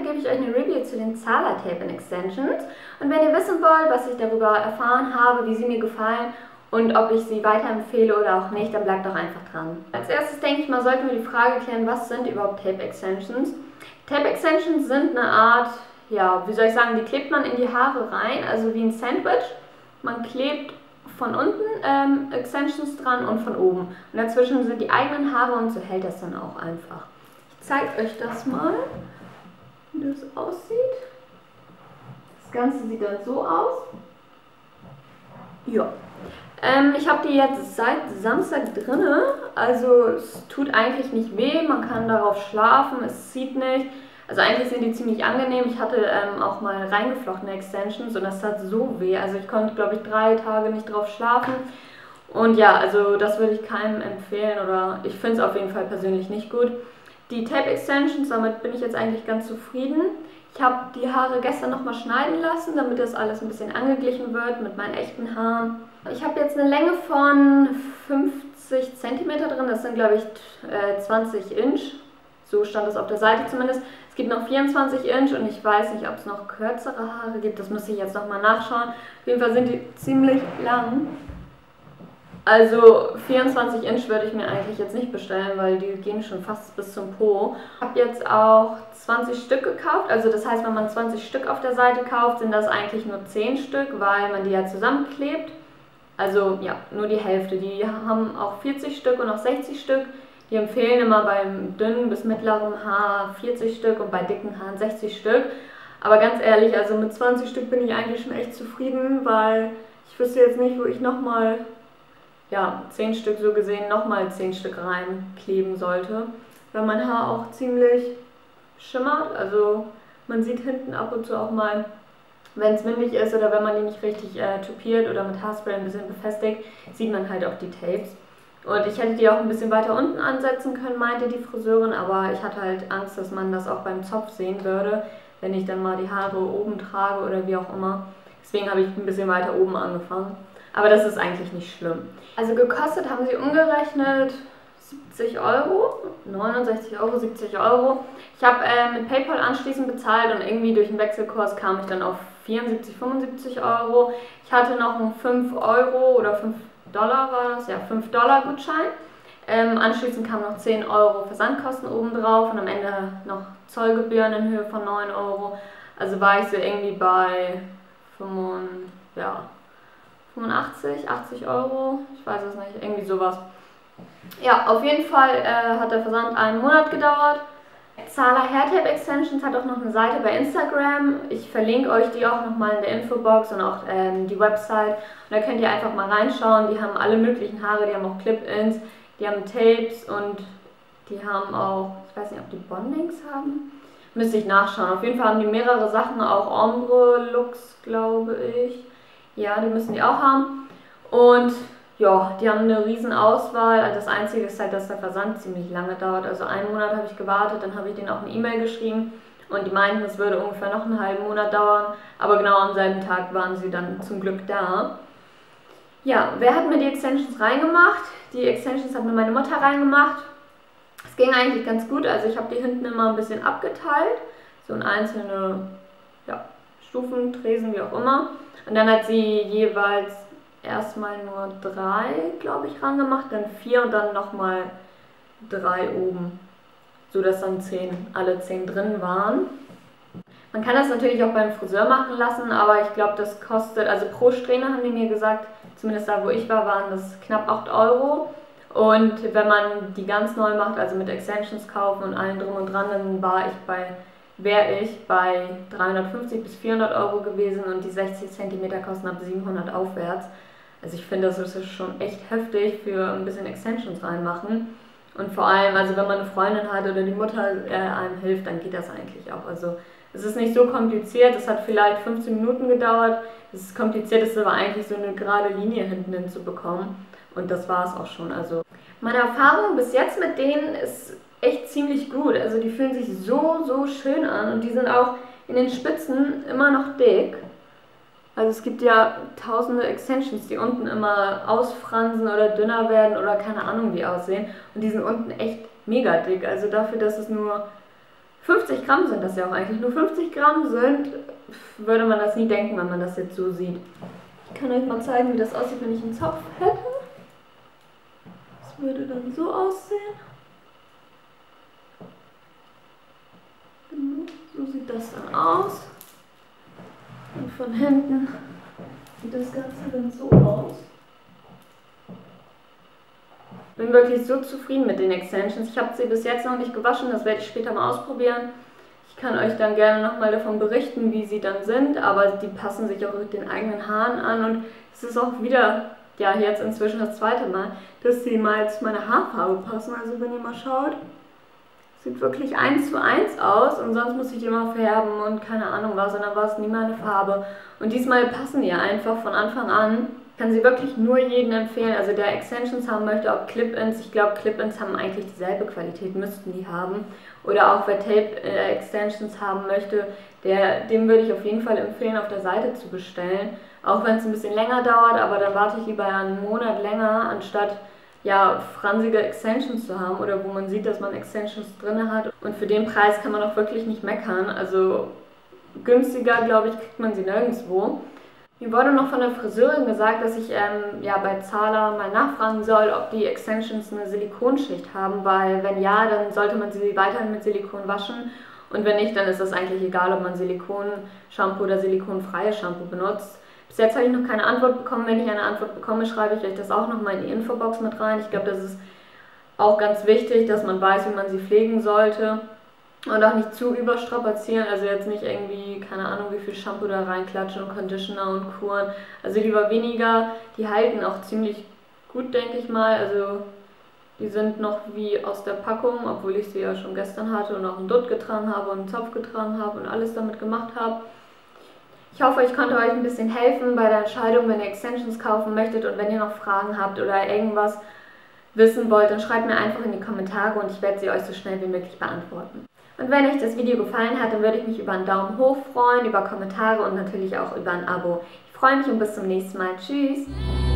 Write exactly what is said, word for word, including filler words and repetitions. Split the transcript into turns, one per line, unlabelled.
gebe ich euch eine Review zu den Zala Tape-In Extensions. Und wenn ihr wissen wollt, was ich darüber erfahren habe, wie sie mir gefallen und ob ich sie weiterempfehle oder auch nicht, dann bleibt doch einfach dran. Als erstes denke ich mal, sollten wir die Frage klären, was sind überhaupt Tape Extensions? Tape Extensions sind eine Art, ja, wie soll ich sagen, die klebt man in die Haare rein, also wie ein Sandwich. Man klebt von unten ähm, Extensions dran und von oben. Und dazwischen sind die eigenen Haare und so hält das dann auch einfach. Ich zeige euch das mal, wie das aussieht. Das Ganze sieht dann so aus. Ja. Ähm, ich habe die jetzt seit Samstag drin, also es tut eigentlich nicht weh, man kann darauf schlafen, es zieht nicht. Also eigentlich sind die ziemlich angenehm. Ich hatte ähm, auch mal reingeflochtene Extensions und das tat so weh. Also ich konnte, glaube ich, drei Tage nicht drauf schlafen. Und ja, also das würde ich keinem empfehlen oder ich finde es auf jeden Fall persönlich nicht gut. Die Tape Extensions, damit bin ich jetzt eigentlich ganz zufrieden. Ich habe die Haare gestern nochmal schneiden lassen, damit das alles ein bisschen angeglichen wird mit meinen echten Haaren. Ich habe jetzt eine Länge von fünfzig Zentimeter drin, das sind glaube ich äh, zwanzig Inch. So stand es auf der Seite zumindest. Es gibt noch vierundzwanzig Inch und ich weiß nicht, ob es noch kürzere Haare gibt. Das müsste ich jetzt nochmal nachschauen. Auf jeden Fall sind die ziemlich lang. Also vierundzwanzig Inch würde ich mir eigentlich jetzt nicht bestellen, weil die gehen schon fast bis zum Po. Ich habe jetzt auch zwanzig Stück gekauft. Also das heißt, wenn man zwanzig Stück auf der Seite kauft, sind das eigentlich nur zehn Stück, weil man die ja zusammenklebt. Also ja, nur die Hälfte. Die haben auch vierzig Stück und auch sechzig Stück. Die empfehlen immer beim dünnen bis mittleren Haar vierzig Stück und bei dicken Haaren sechzig Stück. Aber ganz ehrlich, also mit zwanzig Stück bin ich eigentlich schon echt zufrieden, weil ich wüsste jetzt nicht, wo ich nochmal, ja, zehn Stück so gesehen, nochmal zehn Stück reinkleben sollte. Weil mein Haar auch ziemlich schimmert, also man sieht hinten ab und zu auch mal, wenn es windig ist oder wenn man die nicht richtig äh, tupiert oder mit Haarspray ein bisschen befestigt, sieht man halt auch die Tapes. Und ich hätte die auch ein bisschen weiter unten ansetzen können, meinte die Friseurin, aber ich hatte halt Angst, dass man das auch beim Zopf sehen würde, wenn ich dann mal die Haare oben trage oder wie auch immer. Deswegen habe ich ein bisschen weiter oben angefangen. Aber das ist eigentlich nicht schlimm. Also gekostet haben sie umgerechnet siebzig Euro, neunundsechzig Euro, siebzig Euro. Ich habe äh, mit PayPal anschließend bezahlt und irgendwie durch den Wechselkurs kam ich dann auf vierundsiebzig, fünfundsiebzig Euro. Ich hatte noch einen fünf Euro oder fünf Dollar war das, ja, fünf Dollar Gutschein. Ähm, anschließend kamen noch zehn Euro Versandkosten obendrauf und am Ende noch Zollgebühren in Höhe von neun Euro. Also war ich so irgendwie bei fünfundachtzig, achtzig Euro, ich weiß es nicht, irgendwie sowas. Ja, auf jeden Fall äh, hat der Versand einen Monat gedauert. Zala Hair Tape Extensions hat auch noch eine Seite bei Instagram. Ich verlinke euch die auch nochmal in der Infobox und auch ähm, die Website. Und da könnt ihr einfach mal reinschauen. Die haben alle möglichen Haare, die haben auch Clip-Ins, die haben Tapes und die haben auch, ich weiß nicht, ob die Bondings haben. Müsste ich nachschauen. Auf jeden Fall haben die mehrere Sachen, auch Ombre-Looks, glaube ich. Ja, die müssen die auch haben. Und ja, die haben eine riesen Auswahl. Das Einzige ist halt, dass der Versand ziemlich lange dauert. Also einen Monat habe ich gewartet, dann habe ich denen auch eine E-Mail geschrieben und die meinten, es würde ungefähr noch einen halben Monat dauern. Aber genau am selben Tag waren sie dann zum Glück da. Ja, wer hat mir die Extensions reingemacht? Die Extensions hat mir meine Mutter reingemacht. Es ging eigentlich ganz gut. Also ich habe die hinten immer ein bisschen abgeteilt. So in einzelne ja, Stufen, Tresen, wie auch immer. Und dann hat sie jeweils erstmal nur drei, glaube ich, rangemacht, dann vier und dann nochmal drei oben, so dass dann zehn, alle zehn drin waren. Man kann das natürlich auch beim Friseur machen lassen, aber ich glaube, das kostet, also pro Strähne haben die mir gesagt, zumindest da wo ich war, waren das knapp acht Euro. Und wenn man die ganz neu macht, also mit Extensions kaufen und allem drum und dran, dann war ich bei, wäre ich bei dreihundertfünfzig bis vierhundert Euro gewesen und die sechzig Zentimeter kosten ab siebenhundert aufwärts. Also ich finde, das ist schon echt heftig für ein bisschen Extensions reinmachen. Und vor allem, also wenn man eine Freundin hat oder die Mutter äh, einem hilft, dann geht das eigentlich auch. Also es ist nicht so kompliziert, es hat vielleicht fünfzehn Minuten gedauert. Das Komplizierteste war eigentlich so eine gerade Linie hinten hinzubekommen. Und das war es auch schon. Also meine Erfahrung bis jetzt mit denen ist echt ziemlich gut. Also die fühlen sich so, so schön an und die sind auch in den Spitzen immer noch dick. Also es gibt ja tausende Extensions, die unten immer ausfransen oder dünner werden oder keine Ahnung wie aussehen. Und die sind unten echt mega dick. Also dafür, dass es nur fünfzig Gramm sind das ja auch eigentlich. Nur fünfzig Gramm sind, würde man das nie denken, wenn man das jetzt so sieht. Ich kann euch mal zeigen, wie das aussieht, wenn ich einen Zopf hätte. Das würde dann so aussehen. So sieht das dann aus. Und von hinten sieht das Ganze dann so aus. Ich bin wirklich so zufrieden mit den Extensions. Ich habe sie bis jetzt noch nicht gewaschen, das werde ich später mal ausprobieren. Ich kann euch dann gerne nochmal davon berichten, wie sie dann sind, aber die passen sich auch mit den eigenen Haaren an und es ist auch wieder, ja jetzt inzwischen das zweite Mal, dass sie mal zu meiner Haarfarbe passen. Also wenn ihr mal schaut, sieht wirklich eins zu eins aus und sonst muss ich die immer färben und keine Ahnung was und dann war es nie meine Farbe. Und diesmal passen die einfach von Anfang an. Ich kann sie wirklich nur jedem empfehlen, also der Extensions haben möchte, auch Clip-Ins. Ich glaube, Clip-Ins haben eigentlich dieselbe Qualität, müssten die haben. Oder auch wer Tape-Extensions haben möchte, der, dem würde ich auf jeden Fall empfehlen, auf der Seite zu bestellen. Auch wenn es ein bisschen länger dauert, aber dann warte ich lieber einen Monat länger, anstatt ja, fransige Extensions zu haben oder wo man sieht, dass man Extensions drin hat. Und für den Preis kann man auch wirklich nicht meckern. Also günstiger, glaube ich, kriegt man sie nirgendwo. Mir wurde noch von der Friseurin gesagt, dass ich ähm, ja, bei Zala mal nachfragen soll, ob die Extensions eine Silikonschicht haben, weil wenn ja, dann sollte man sie weiterhin mit Silikon waschen und wenn nicht, dann ist es eigentlich egal, ob man Silikon-Shampoo oder silikonfreies Shampoo benutzt. Bis jetzt habe ich noch keine Antwort bekommen. Wenn ich eine Antwort bekomme, schreibe ich euch das auch nochmal in die Infobox mit rein. Ich glaube, das ist auch ganz wichtig, dass man weiß, wie man sie pflegen sollte. Und auch nicht zu überstrapazieren, also jetzt nicht irgendwie, keine Ahnung, wie viel Shampoo da reinklatschen und Conditioner und Kuren. Also lieber weniger, die halten auch ziemlich gut, denke ich mal. Also die sind noch wie aus der Packung, obwohl ich sie ja schon gestern hatte und auch einen Dutt getragen habe und einen Zopf getragen habe und alles damit gemacht habe. Ich hoffe, ich konnte euch ein bisschen helfen bei der Entscheidung, wenn ihr Extensions kaufen möchtet und wenn ihr noch Fragen habt oder irgendwas wissen wollt, dann schreibt mir einfach in die Kommentare und ich werde sie euch so schnell wie möglich beantworten. Und wenn euch das Video gefallen hat, dann würde ich mich über einen Daumen hoch freuen, über Kommentare und natürlich auch über ein Abo. Ich freue mich und bis zum nächsten Mal. Tschüss!